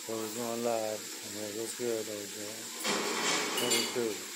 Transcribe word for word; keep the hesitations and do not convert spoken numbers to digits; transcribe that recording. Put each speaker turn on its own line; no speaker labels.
So we're going live. I mean, what's good though, Joe? What it do?